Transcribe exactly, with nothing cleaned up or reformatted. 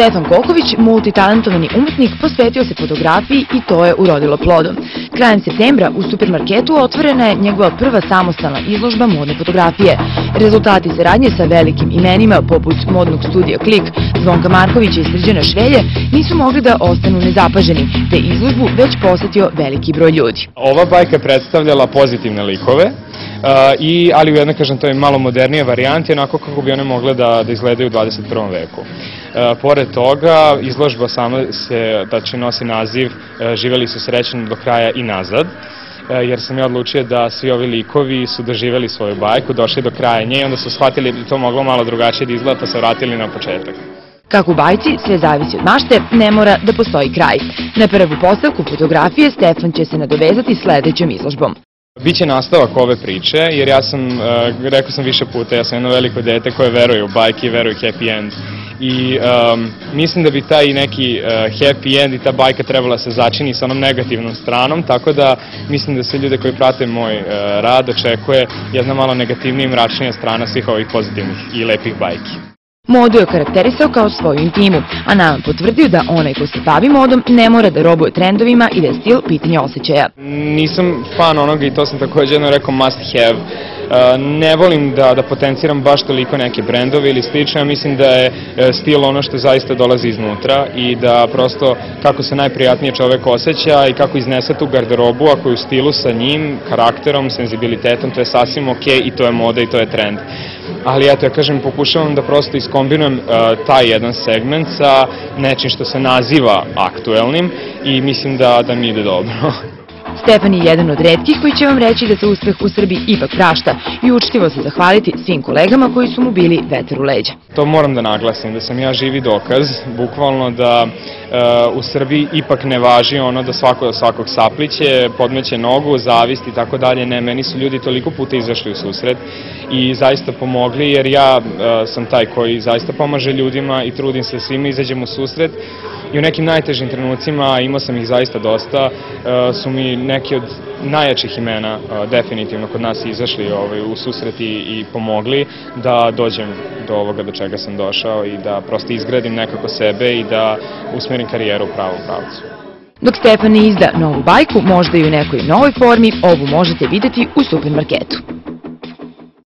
Stefan Koković, multitalentovani umetnik, posvetio se fotografiji i to je urodilo plodom. Krajem septembra u supermarketu otvorena je njegova prva samostalna izložba modne fotografije. Rezultati saradnje sa velikim imenima poput modnog studija Klik, Zvonka Markovića i Srđana Švelje nisu mogli da ostanu nezapaženi, te izložbu već posetio veliki broj ljudi. Ova bajka predstavljala pozitivne likove, I, ali u jednoj, kažem, to je malo modernije varijanti, onako kako bi one mogle da, da izgledaju u dvadeset prvom veku. E, pored toga, izložba sama se, da će nosi naziv Živeli su srećni do kraja i nazad, e, jer sam ja odlučio da svi ovi likovi su doživeli svoju bajku, došli do kraja nje i onda su shvatili da to moglo malo drugačije da izgleda, pa se vratili na početak. Kako u bajci sve zavisi od mašte, ne mora da postoji kraj. Na prvu postavku fotografije Stefan će se nadovezati sledećom izložbom. Biće nastavak ove priče, jer ja sam, rekao sam više puta, ja sam jedno veliko dete koje veruje u bajke i veruje u happy end. I um, mislim da bi taj neki uh, happy end i ta bajka trebala se začini sa onom negativnom stranom, tako da mislim da se ljude koji prate moj uh, rad očekuje jedna malo negativnija i mračnija strana svih ovih pozitivnih i lepih bajki. Modu je karakterisao kao svoju intimu, a nam potvrdio da onaj ko se bavi modom ne mora da robuje trendovima i da je stil pitanje osjećaja. Nisam fan onoga, i to sam također jedno rekao, must have. Ne volim da, da potenciram baš toliko neke brendove ili slično, ja mislim da je stil ono što zaista dolazi iznutra i da prosto kako se najprijatnije čovek osjeća i kako iznese tu garderobu, ako je u stilu sa njim, karakterom, senzibilitetom, to je sasvim ok i to je moda i to je trend. Ali eto, ja kažem, pokušavam da prosto iskombinujem uh, taj jedan segment sa nečim što se naziva aktuelnim i mislim da, da mi ide dobro. Stefan je jedan od retkih koji će vam reći da se uspeh u Srbiji ipak prašta i učtivo se zahvaliti svim kolegama koji su mu bili vetar u leđa. To moram da naglasim, da sam ja živi dokaz, bukvalno da uh, u Srbiji ipak ne važi ono da svako do svakog sapliće, podmeće nogu, zavist i tako dalje. Ne, meni su ljudi toliko puta izašli u susret i zaista pomogli, jer ja uh, sam taj koji zaista pomaže ljudima i trudim se svima, izađem u susret. I u nekim najtežim trenucima, imao sam ih zaista dosta, uh, su mi neki od najjačih imena uh, definitivno kod nas izašli ovaj, u susret i, i pomogli da dođem do ovoga do čega sam došao i da prosto izgradim nekako sebe i da usmerim karijeru u pravom pravcu. Dok Stefan ne izda novu bajku, možda i u nekoj novoj formi, ovu možete videti u supermarketu.